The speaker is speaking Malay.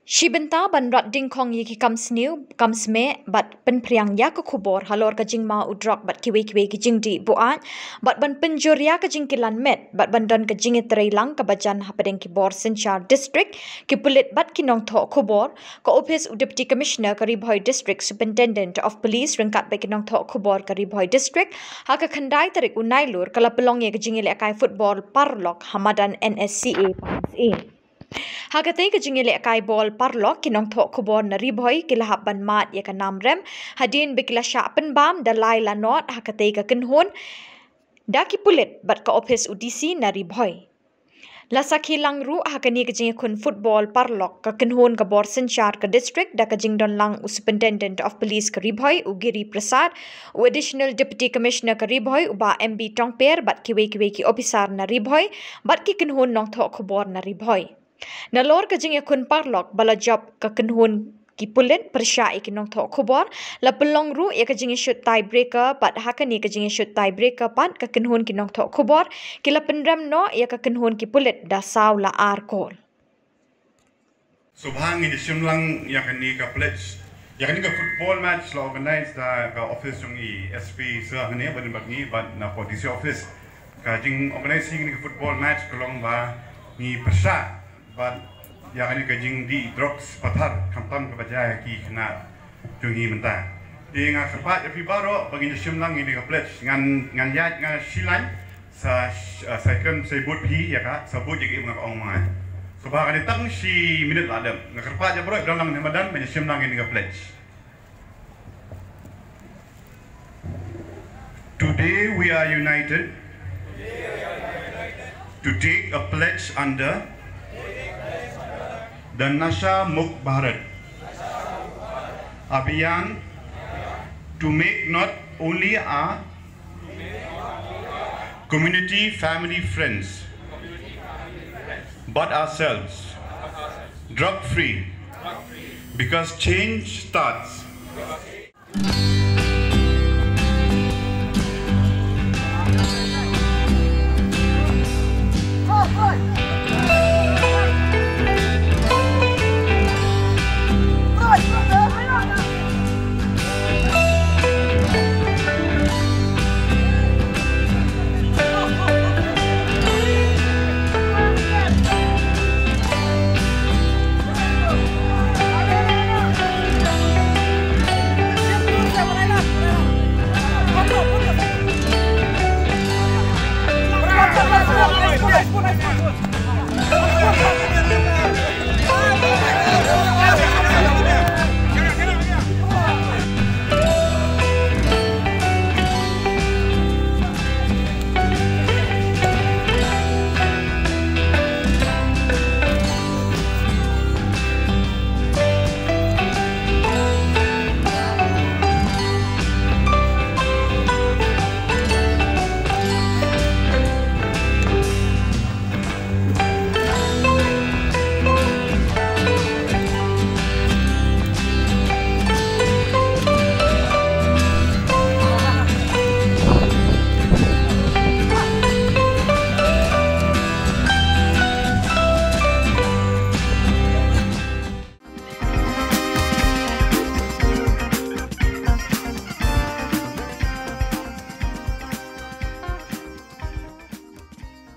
Shibenta ban rat ding kong yiki comes new comes me but pen priang ya ko khubor halor ka jing ma udrok but kiwe ki jing di buan but ban penjur ya ka jing kilan met but ban don ka jing etrei lang ka bajan hapadeng ki bor senchar district ki pulit but ki nong tho khubor ko office deputy commissioner ka Bhoi district superintendent of police rengkat be ki nong tho khubor ka Bhoi district ha ka khandai tarik unai lur kala pelong ye ka jing le kai football parlok hamadan NSCA pans in Hagatai ka jingile kai ball parlok kinong tho khubor na Bhoi kilahap ban mat ya ka namrem hadin bikila sha pen bam da lai la not hagatai ka kinhon daki pulit bat ka office UDC na Bhoi la sakhilang ru hakani ka jing kun football parlok ka kinhon ka bor senchar ka district da ka jing don lang superintendent of police ka Bhoi ugiri prasad u additional deputy commissioner ka Bhoi uba MB tongper bat kiwe ki officer na Bhoi bat ki kinhon nong tho khubor na Bhoi Nalor ka jing yakun parlok bala job ka kenhun ki pulit persya ikinong tho khubor la pelong ru ya ka jing shoot tiebreaker pat hakani ka jing shoot tiebreaker pat ka kenhun kinong tho khubor kila pendram no ya ka kenhun ki pulit da saw la ar kol Subhang ini Shillong yakani ka pledge yakani ka football match la organize da ka office yung SP sa hani ban bagni ban na police office ka jing organizing ni football match kolong ba ni persya but yang ini kajing di drugs patar kampam kebaca ki kena jungi mentah. Di ngan sepat tapi baru bagi Shillong ini ke pledge ngan yat ngan Shillong sa second sebut pi ya kak sebut jadi mengat orang mai. Sebab ada tang si minit ladam ngan sepat je bro dalam Ramadan bagi Shillong ini ke pledge. Today we are united to take a pledge under the Nasha Mukt Bharat Abhiyan to make not only our community, family, friends, but ourselves drug-free, because change starts.